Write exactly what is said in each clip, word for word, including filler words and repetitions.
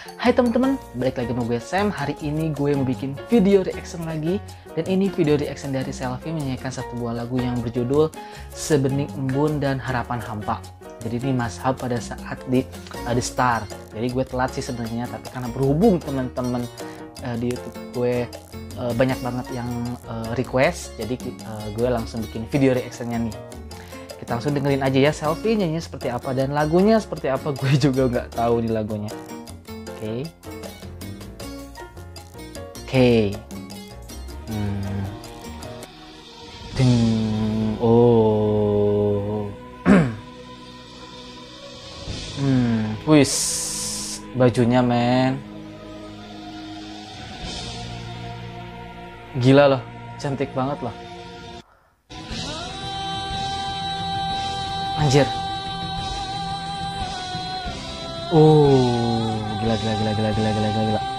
Hai teman-teman, balik lagi sama gue Sam. Hari ini gue mau bikin video reaction lagi. Dan ini video reaction dari Selfie menyanyikan satu buah lagu yang berjudul Sebening Embun dan Harapan Hampa. Jadi ini mashab pada saat di uh, di Star. Jadi gue telat sih sebenarnya, tapi karena berhubung teman-teman uh, di YouTube gue uh, banyak banget yang uh, request, jadi uh, gue langsung bikin video reactionnya nih. Kita langsung dengerin aja ya Selfie nyanyi seperti apa dan lagunya seperti apa, gue juga nggak tahu di lagunya. Oke, okay. Oke, okay. hmm. Ding. Oh, hmm, wis, bajunya men, gila loh, cantik banget loh. Anjir. Oh, gila gila gila gila gila gila gila gila.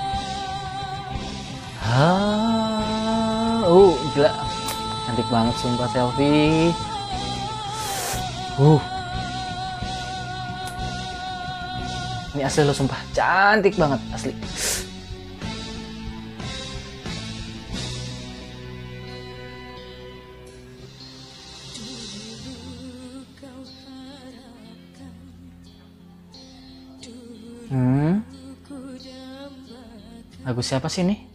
Ha, oh, gila. Cantik banget sumpah Selfie. Uh. Ini asli lo sumpah, cantik banget asli. Hmm. Lagu siapa sih ini?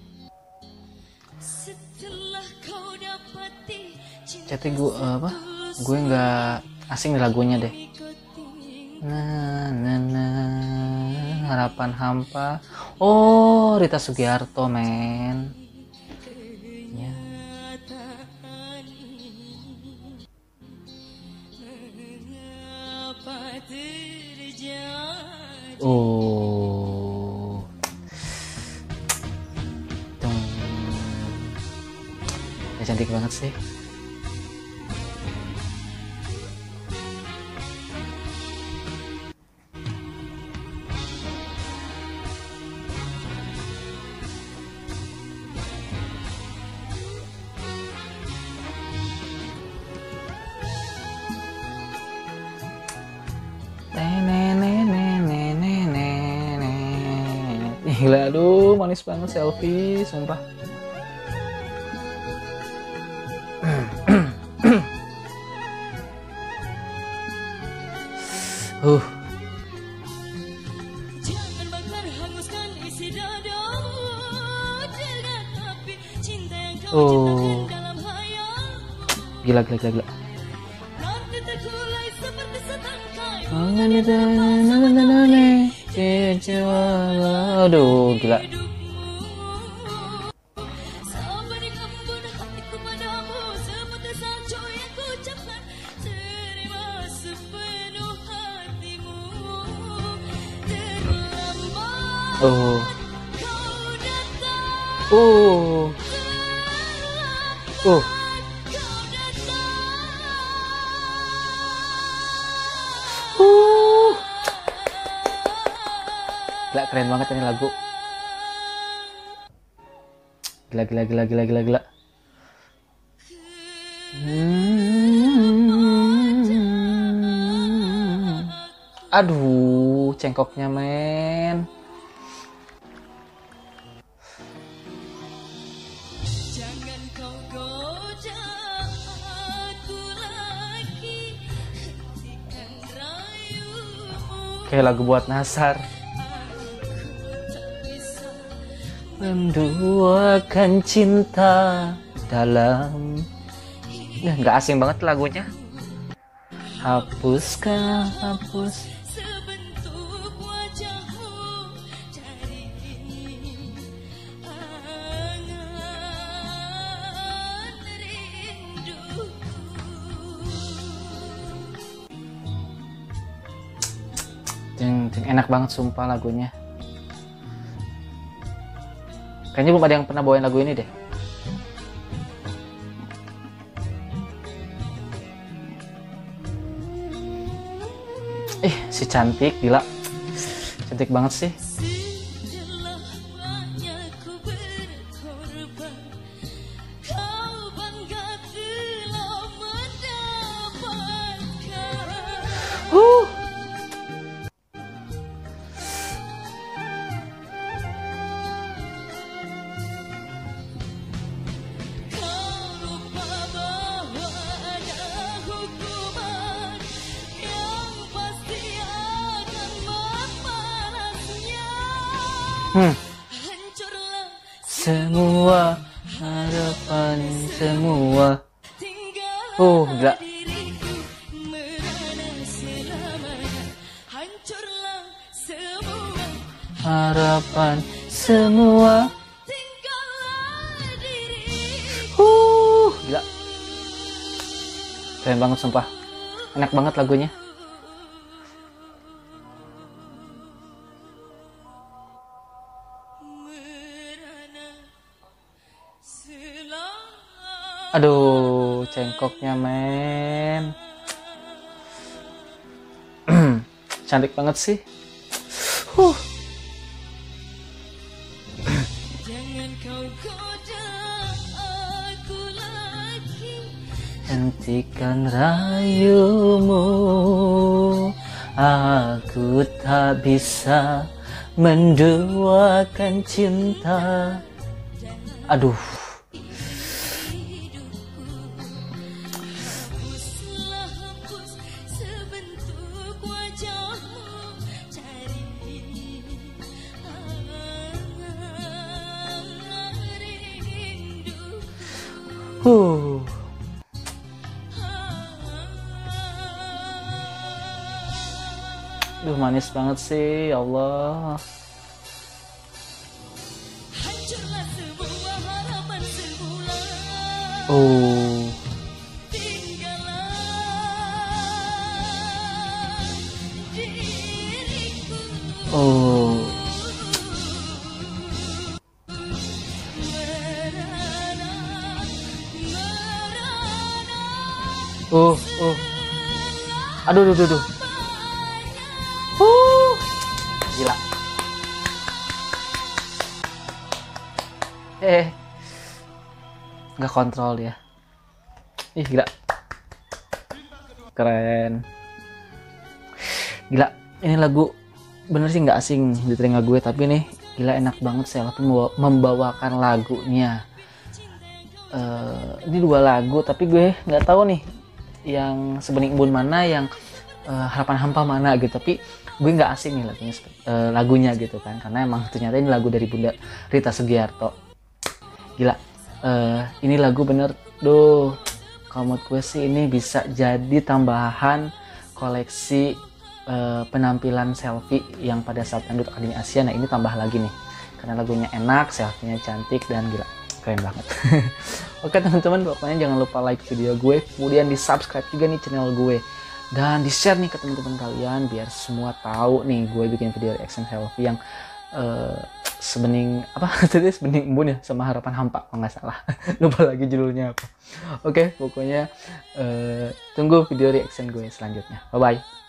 Chatnya gue apa? Gue nggak asing di lagunya deh. Nah, nah, nah, Harapan Hampa. Oh, Rita Sugiarto men. Ya. Oh, Tung. Ya, cantik banget sih. Gila, aduh manis banget Selfie, sumpah. uh. Oh, gila gila gila gila. Aduh, gila. Oh. Oh. Oh. Gila, keren banget ini lagu. Gila gila gila gila gila gila. Hmm. Aduh, cengkoknya men. Kayak lagu buat Nasar. Menduakan cinta dalam, nah, nggak asing banget lagunya. Hapuskah hapus. Jeng, jeng, enak banget sumpah lagunya. Kayaknya belum ada yang pernah bawain lagu ini deh. Eh, si cantik, gila. Cantik banget sih. Uh. Hmm. Semua harapan semua. Oh, gila. Harapan semua. Uh, gila. Keren banget sumpah. Enak banget lagunya. Aduh, cengkoknya men. Cantik banget sih. Huh. Jangan kau goda aku lagi. Hentikan rayumu. Aku tak bisa menduakan cinta. Aduh. Huh. Duh, manis banget sih, ya Allah. Oh. Oh. Oh, oh. Aduh, aduh, aduh. Uh. Gila. Eh. Nggak kontrol dia. Ih, gila. Keren. Gila, ini lagu bener sih nggak asing di telinga gue, tapi nih gila enak banget saya membawakan lagunya. Uh, ini dua lagu, tapi gue nggak tahu nih yang Sebening Embun mana, yang uh, Harapan Hampa mana gitu, tapi gue nggak asing nih lagunya, uh, lagunya gitu kan, karena emang ternyata ini lagu dari Bunda Rita Sugiarto. Gila, uh, ini lagu bener, duh, kalau menurut gue sih ini bisa jadi tambahan koleksi uh, penampilan selfie yang pada saat Dangdut Akademi Asia. Nah ini tambah lagi nih, karena lagunya enak, selfie-nya cantik, dan gila, keren banget. Oke teman-teman, pokoknya jangan lupa like video gue, kemudian di subscribe juga nih channel gue, dan di share nih ke teman-teman kalian biar semua tahu nih gue bikin video reaction selfie yang uh, Sebening apa tadi Sebening Embun ya, sama Harapan Hampa kalau nggak salah. Lupa lagi judulnya apa. Oke, pokoknya uh, tunggu video reaction gue selanjutnya. Bye bye.